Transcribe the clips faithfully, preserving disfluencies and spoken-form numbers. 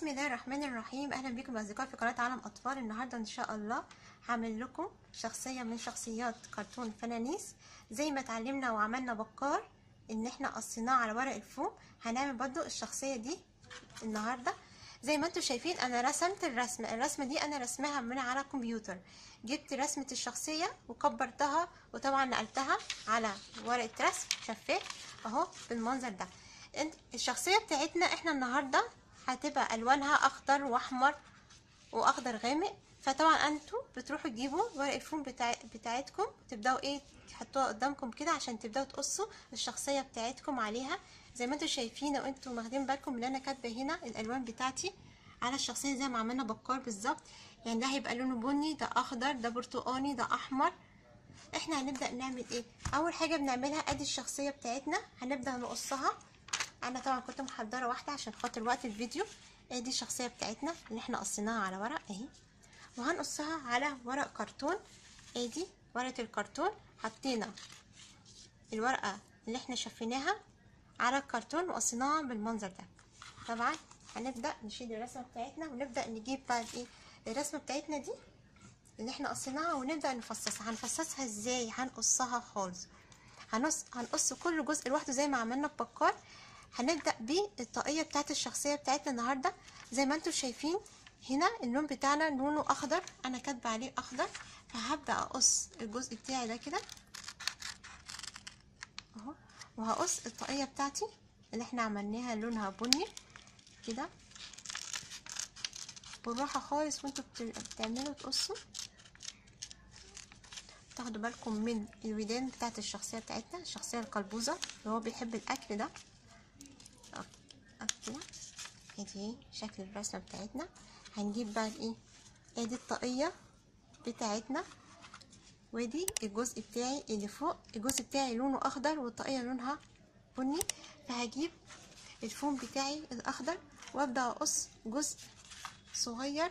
بسم الله الرحمن الرحيم. اهلا بكم اصدقائي في قناه عالم اطفال. النهارده ان شاء الله هعمل لكم شخصيه من شخصيات كرتون فنانيس. زي ما اتعلمنا وعملنا بكار ان احنا قصيناه على ورق الفوم، هنعمل برضو الشخصيه دي النهارده. زي ما انتم شايفين انا رسمت الرسمه الرسمه دي انا رسمها من على الكمبيوتر. جبت رسمه الشخصيه وكبرتها وطبعا نقلتها على ورقه رسم شفاف اهو بالمنظر ده. الشخصيه بتاعتنا احنا النهارده هتبقى الوانها اخضر واحمر واخضر غامق، فطبعا انتوا بتروحوا تجيبوا ورق الفوم بتاع بتاعتكم تبداوا ايه تحطوها قدامكم كده عشان تبداوا تقصوا الشخصيه بتاعتكم عليها. زي ما انتوا شايفين وانتوا واخدين بالكم ان انا كاتبه هنا الالوان بتاعتي على الشخصيه زي ما عملنا بكار بالظبط. يعني ده هيبقى لونه بني، ده اخضر، ده برتقاني، ده احمر. احنا هنبدا نعمل ايه؟ اول حاجه بنعملها ادي الشخصيه بتاعتنا هنبدا نقصها. انا طبعا كنت محضره واحده عشان خاطر وقت الفيديو. ادي الشخصيه بتاعتنا اللي احنا قصيناها على ورق اهي، وهنقصها على ورق كرتون. ادي ورقه الكرتون، حطينا الورقه اللي احنا شفيناها على الكرتون وقصيناها بالمنظر ده. طبعا هنبدا نشيل الرسمه بتاعتنا ونبدا نجيب بعد ايه الرسمه بتاعتنا دي اللي احنا قصيناها ونبدا نفصصها. هنفصصها ازاي؟ هنقصها خالص، هنقص هنقص كل جزء لوحده زي ما عملنا ببكار. هنبدا بالطاقيه بتاعت الشخصيه بتاعتنا النهارده. زي ما انتم شايفين هنا اللون بتاعنا لونه اخضر، انا كاتبه عليه اخضر، فهبدا اقص الجزء بتاعي ده كده اهو، وهقص الطاقيه بتاعتي اللي احنا عملناها لونها بني كده بالراحه خالص. وانتوا بتعملوا تقصوا تاخدوا بالكم من الودان بتاعت الشخصيه بتاعتنا، الشخصيه القلبوزه اللي هو بيحب الاكل ده كده. ادي شكل الرسمه بتاعتنا. هنجيب بقى ايه ادي الطاقيه بتاعتنا، وادي الجزء بتاعي اللي فوق. الجزء بتاعي لونه اخضر والطاقيه لونها بني، فهجيب الفوم بتاعي الاخضر وابدا اقص جزء صغير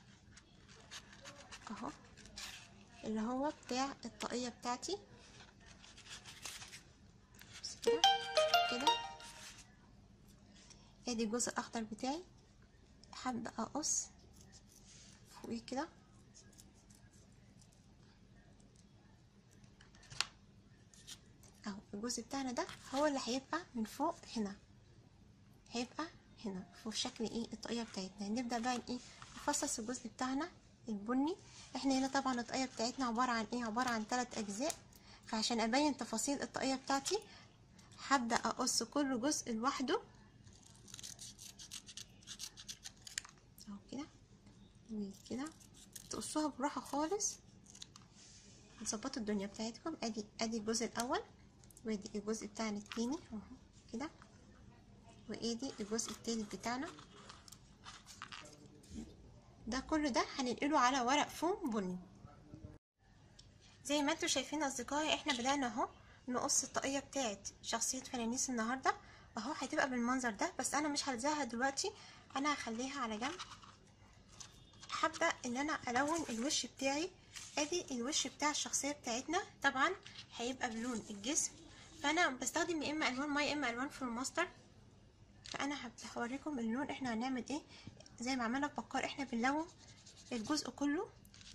اهو اللي هو بتاع الطاقيه بتاعتي كده كده. ادي الجزء الاخضر بتاعي هبدا اقص فوقيه كده اهو. الجزء بتاعنا ده هو اللي هيبقى من فوق هنا، هيبقى هنا في شكل ايه الطاقيه بتاعتنا. نبدا بقى ايه نفصص الجزء بتاعنا البني. احنا هنا طبعا الطاقيه بتاعتنا عباره عن ايه عباره عن ثلاث اجزاء، فعشان ابين تفاصيل الطاقيه بتاعتي هبدا اقص كل جزء لوحده اهو كده وكده. تقصوها براحه خالص، تظبطوا الدنيا بتاعتكم. ادي ادي الجزء الاول، وادي الجزء بتاعنا التاني اهو كده، وادي الجزء التالت بتاعنا. ده كله ده هننقله على ورق فوم بني. زي ما انتم شايفين اصدقائي احنا بدأنا اهو نقص الطاقية بتاعت شخصية فنانيس النهاردة اهو. هتبقى بالمنظر ده، بس انا مش هلزقها دلوقتي، انا هخليها على جنب. هبدأ ان انا الون الوش بتاعي. ادي الوش بتاع الشخصية بتاعتنا طبعا هيبقى بلون الجسم، فانا بستخدم يا اما الوان ماي يا اما الوان فلوماستر. فانا هوريكم اللون احنا هنعمل ايه. زي ما عملنا ببكار احنا بنلون الجزء كله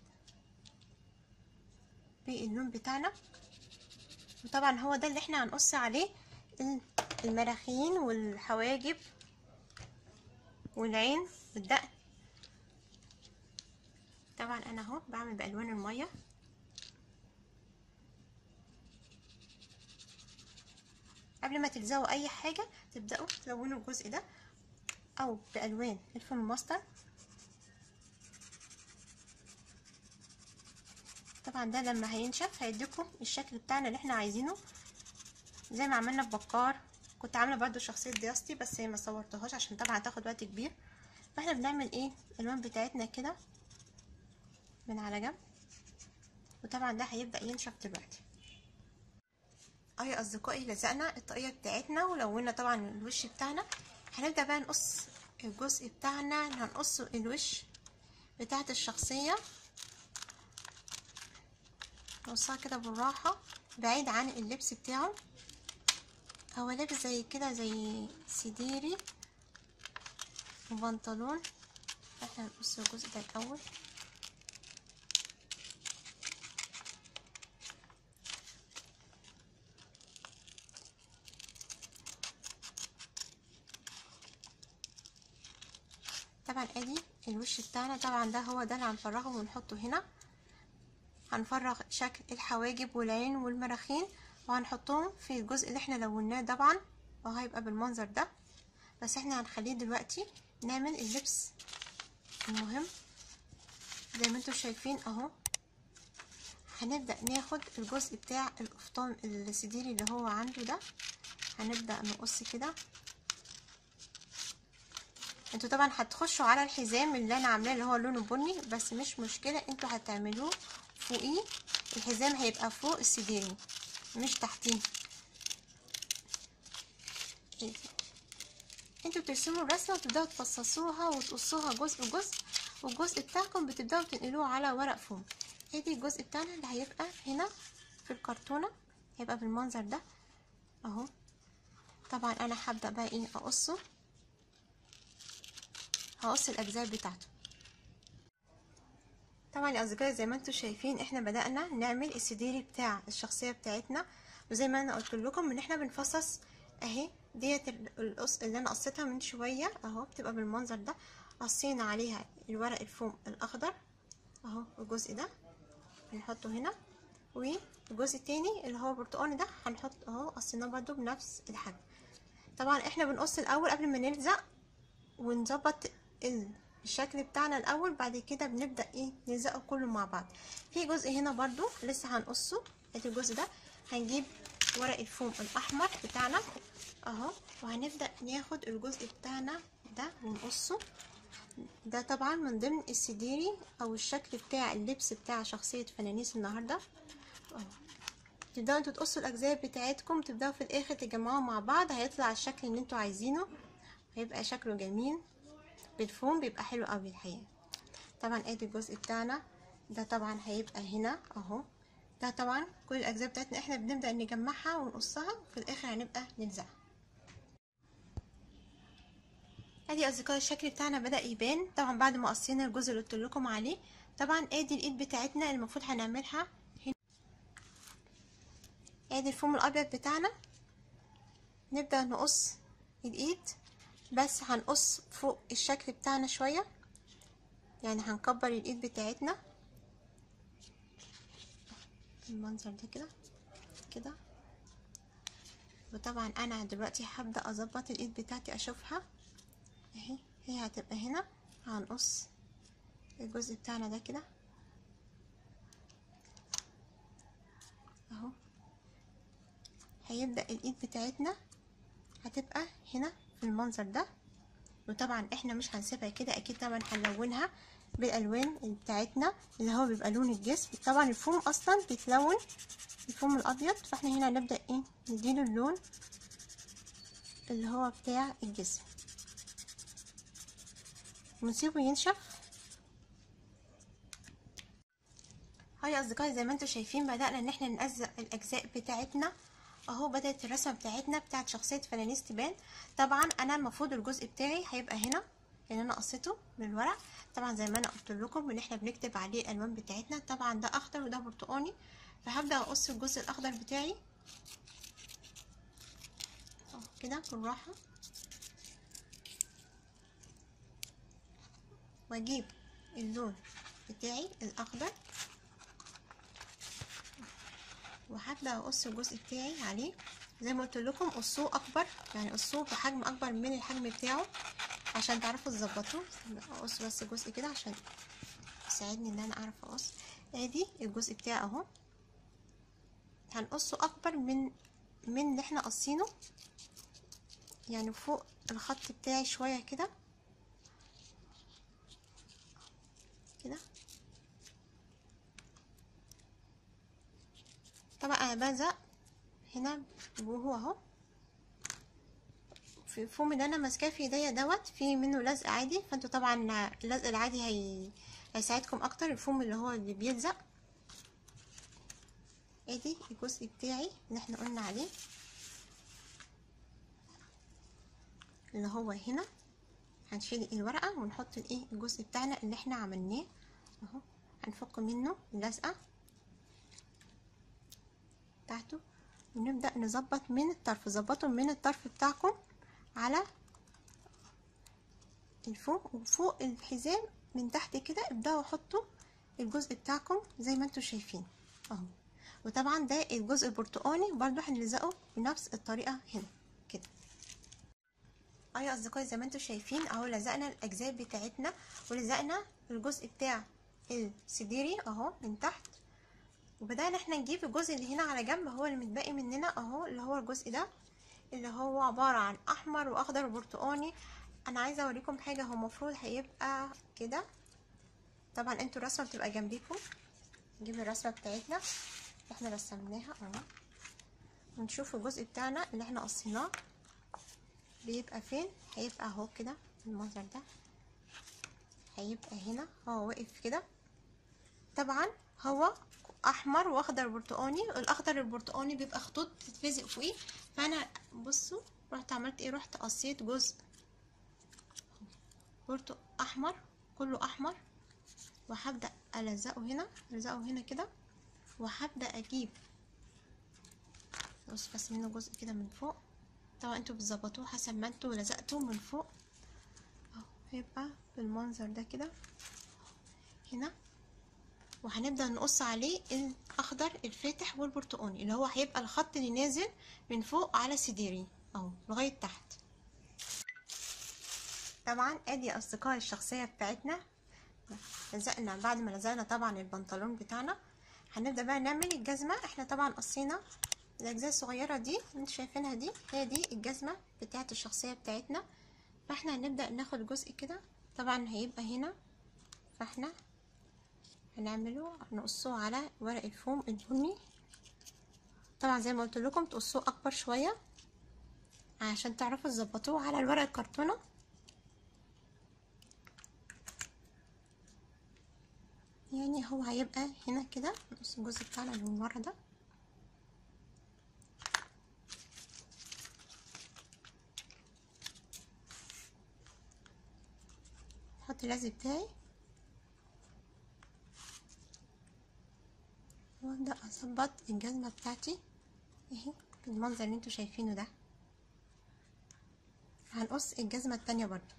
باللون بتاعنا، وطبعا هو ده اللي احنا هنقص عليه المراخين والحواجب والعين والدقن. طبعا انا اهو بعمل بالوان الميه. قبل ما تلزقوا اي حاجه تبداوا تلونوا الجزء ده او بالوان الفلوماستر. طبعا ده لما هينشف هيديكم الشكل بتاعنا اللي احنا عايزينه زي ما عملنا ببكار. كنت عامله برضو شخصيه دياستي بس هي ما صورتهاش عشان طبعا هتاخد وقت كبير. فاحنا بنعمل ايه الالوان بتاعتنا كده من على جنب، وطبعا ده هيبدا ينشف دلوقتي. اه يا اصدقائي لزقنا الطاقيه بتاعتنا ولونا طبعا الوش بتاعنا. هنبدا بقى نقص الجزء بتاعنا، هنقص الوش بتاعت الشخصيه نقصها كده بالراحه بعيد عن اللبس بتاعه. هو لابس زي كده زي سديري وبنطلون. احنا هنقص الجزء ده الاول. طبعا ادي الوش بتاعنا، طبعا ده هو ده اللي هنفرغه ونحطه هنا. هنفرغ شكل الحواجب والعين والمراخين وهنحطهم في الجزء اللي احنا لوناه طبعا، وهيبقى بالمنظر ده. بس احنا هنخليه دلوقتي نعمل اللبس المهم. زي ما انتم شايفين اهو، هنبدأ ناخد الجزء بتاع القفطان السديري اللي هو عنده ده، هنبدأ نقص كده. انتوا طبعا هتخشوا على الحزام اللي انا عاملاه اللي هو لونه بني، بس مش مشكلة، انتوا هتعملوه فوقيه. الحزام هيبقى فوق السديري مش تحتيه. انتوا بترسموا الرسمة وتبدأوا تفصصوها وتقصوها جزء جزء، والجزء بتاعكم بتبدأوا تنقلوه على ورق فوم. ادي الجزء بتاعنا اللي هيبقى هنا في الكرتونة، هيبقى بالمنظر ده اهو. طبعا انا هبدأ بقى ايه اقصه، هقص الاجزاء بتاعته. طبعا يا اصدقائي زي ما انتم شايفين احنا بدأنا نعمل السديري بتاع الشخصية بتاعتنا، وزي ما انا قلت لكم ان احنا بنفصص اهي. ديت القص اللي انا قصيتها من شوية اهو، بتبقى بالمنظر ده. قصينا عليها الورق الفوم الاخضر اهو، الجزء ده هنحطه هنا، والجزء التاني اللي هو برتقاني ده هنحط اهو، قصيناه برضو بنفس الحجم. طبعا احنا بنقص الاول قبل ما نلزق ونظبط الشكل بتاعنا الاول، بعد كده بنبدا ايه نلزقه كله مع بعض. في جزء هنا برضو لسه هنقصه، ادي الجزء ده هنجيب ورق الفوم الاحمر بتاعنا اهو، وهنبدا ناخد الجزء بتاعنا ده ونقصه. ده طبعا من ضمن السديري او الشكل بتاع اللبس بتاع شخصيه فنانيس النهارده اهو. تبداوا انتوا تقصوا الاجزاء بتاعتكم، تبداوا في الاخر تجمعوا مع بعض، هيطلع الشكل اللي انتوا عايزينه، هيبقى شكله جميل بالفوم، بيبقى حلو قوي الحقيقه. طبعا ادي الجزء بتاعنا ده طبعا هيبقى هنا اهو. ده طبعا كل الاجزاء بتاعتنا احنا بنبدا نجمعها ونقصها، وفي الاخر هنبقى نلزقها. ادي اصدقائي الشكل بتاعنا بدا يبان طبعا بعد ما قصينا الجزء اللي قلت لكم عليه. طبعا ادي الايد بتاعتنا المفروض هنعملها هنا. ادي الفوم الابيض بتاعنا، نبدا نقص الايد، بس هنقص فوق الشكل بتاعنا شويه، يعني هنكبر الايد بتاعتنا المنظر ده كده كده. وطبعا انا دلوقتي هبدا اظبط الايد بتاعتي اشوفها اهي، هي هتبقى هنا. هنقص الجزء بتاعنا ده كده اهو، هيبدا الايد بتاعتنا هتبقى هنا في المنظر ده. وطبعا احنا مش هنسيبها كده، اكيد طبعا هنلونها بالالوان بتاعتنا اللي هو بيبقى لون الجسم. طبعا الفوم اصلا بيتلون الفوم الابيض، فاحنا هنا نبدا ايه نديله اللون اللي هو بتاع الجسم ونسيبه ينشف. هاي يا اصدقائي زي ما انتم شايفين بدأنا ان احنا نلزق الاجزاء بتاعتنا اهو. بدأت الرسمه بتاعتنا بتاعت شخصيه فنانيس تبان. طبعا انا المفروض الجزء بتاعي هيبقى هنا لان انا قصيته من الورق. طبعا زي ما انا قلت لكم ان احنا بنكتب عليه الالوان بتاعتنا، طبعا ده اخضر وده برتقاني، فهبدأ اقص الجزء الاخضر بتاعي اهو كده بالراحه، واجيب اللون بتاعي الاخضر وهبدا اقص الجزء بتاعي عليه. زي ما قلت لكم قصوه اكبر، يعني قصوه بحجم اكبر من الحجم بتاعه عشان تعرفوا تظبطوه. اقص بس جزء كده عشان يساعدني ان انا اعرف اقص. ادي الجزء بتاعي اهو، هنقصه اكبر من من اللي احنا قصينه، يعني فوق الخط بتاعي شويه كده كده. طبعا انا بلزق هنا وهو اهو في الفوم اللي انا ماسكاه في ايديا دوت، في منه لزق عادي، فانتوا طبعا اللزق العادي هي... هيساعدكم اكتر. الفوم اللي هو اللي بيلزق. ادي الجزء بتاعي اللي احنا قلنا عليه اللي هو هنا هنشيل الورقه ونحط الايه الجزء بتاعنا اللي احنا عملناه اهو. هنفك منه اللزقه بتاعته ونبدا نظبط من الطرف. ظبطوا من الطرف بتاعكم على الفوق، وفوق الحزام من تحت كده ابداوا حطوا الجزء بتاعكم زي ما انتم شايفين اهو. وطبعا ده الجزء البرتقاني برضو هنلزقه بنفس الطريقه هنا كده. اه يا اصدقائي زي ما انتم شايفين اهو لزقنا الاجزاء بتاعتنا ولزقنا الجزء بتاع السديري اهو من تحت، وبدأنا احنا نجيب الجزء اللي هنا على جنب هو اللي متبقي مننا اهو، اللي هو الجزء ده اللي هو عبارة عن احمر واخضر وبرتقاني. انا عايزة اوريكم حاجة، هو المفروض هيبقى كده. طبعا انتوا الرسمة بتبقى جنبيكم، نجيب الرسمة بتاعتنا احنا رسمناها اهو ونشوف الجزء بتاعنا اللي احنا قصيناه بيبقى فين. هيبقى اهو كده المنظر ده، هيبقى هنا هو واقف كده. طبعا هو احمر واخضر برتقاني، الاخضر البرتقاني بيبقى خطوط تتلزق فوقيه، فانا بصوا رحت عملت ايه، رحت قصيت جزء برتو احمر كله احمر وهبدا الزقه هنا، الزقه هنا كده، وهبدا اجيب بص بس منه جزء كده من فوق. طبعا انتوا بتظبطوه حسب ما انتوا لزقتوه من فوق اهو، هيبقى بالمنظر ده كده هنا. وهنبدأ نقص عليه الاخضر الفاتح والبرتقاني اللي هو هيبقى الخط اللي نازل من فوق على سديري اهو لغاية تحت. طبعا ادي يا اصدقائي الشخصية بتاعتنا لزقنا. بعد ما لزقنا طبعا البنطلون بتاعنا هنبدأ بقى نعمل الجزمة. احنا طبعا قصينا الاجزاء الصغيرة دي اللي انتوا شايفينها دي، هي دي الجزمة بتاعت الشخصية بتاعتنا. فاحنا هنبدأ ناخد جزء كده طبعا هيبقى هنا، فاحنا هنعمله نقصه على ورق الفوم البني. طبعا زي ما قلت لكم تقصوه اكبر شويه عشان تعرفوا تظبطوه على الورق الكرتونه. يعني هو هيبقى هنا كده نقص الجزء بتاعنا اللي من ورا ده. احط اللزق بتاعي وابدا اظبط الجزمه بتاعتي اهي بالمنظر اللي انتوا شايفينه ده. هنقص الجزمه التانية برضو.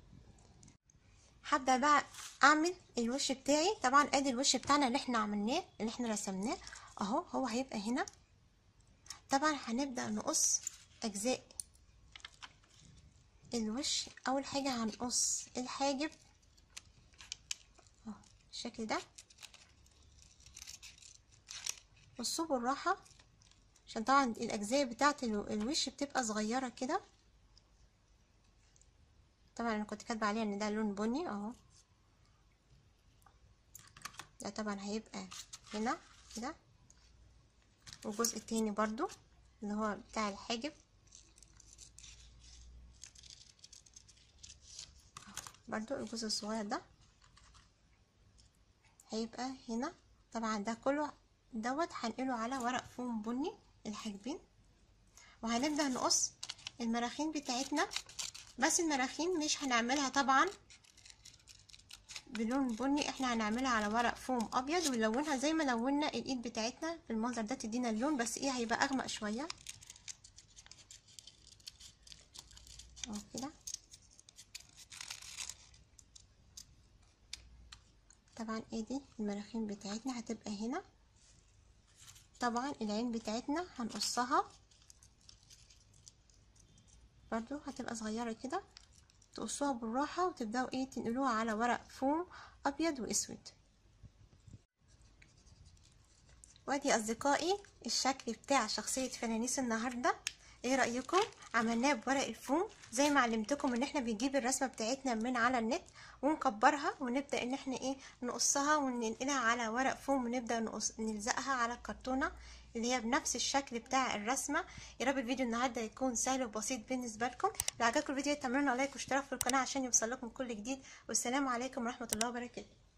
هبدا بقى اعمل الوش بتاعي. طبعا ادي الوش بتاعنا اللي احنا عملناه اللي احنا رسمناه اهو، هو هيبقى هنا. طبعا هنبدا نقص اجزاء الوش. اول حاجه هنقص الحاجب اهو بالشكل ده، قصوه بالراحه عشان طبعا الاجزاء بتاعه الوش بتبقى صغيره كده. طبعا انا كنت كاتبه عليها ان ده لون بني اهو، ده طبعا هيبقى هنا كده. والجزء التاني برضو اللي هو بتاع الحاجب برضو الجزء الصغير ده هيبقى هنا. طبعا ده كله دوت هنقله على ورق فوم بني الحاجبين. وهنبدأ نقص المراخين بتاعتنا، بس المراخين مش هنعملها طبعا بلون بني، احنا هنعملها على ورق فوم ابيض ونلونها زي ما لونا الايد بتاعتنا بالمنظر ده تدينا اللون، بس ايه هيبقى اغمق شويه اهو كده. طبعا ادي المراخين بتاعتنا هتبقى هنا. طبعا العين بتاعتنا هنقصها برضو هتبقى صغيره كده، تقصوها بالراحه وتبداوا ايه تنقلوها على ورق فوم ابيض واسود. وادي اصدقائي الشكل بتاع شخصيه فنانيس النهارده. ايه رايكم؟ عملناه بورق الفوم زي ما علمتكم ان احنا بنجيب الرسمه بتاعتنا من على النت ونكبرها ونبدا ان احنا ايه نقصها وننقلها على ورق فوم ونبدا نقص نلزقها على الكرتونه اللي هي بنفس الشكل بتاع الرسمه. يا رب الفيديو النهارده يكون سهل وبسيط بالنسبه لكم. لو عجبكم الفيديو تعملوا لايك واشتراك في القناه عشان يوصل لكم كل جديد. والسلام عليكم ورحمه الله وبركاته.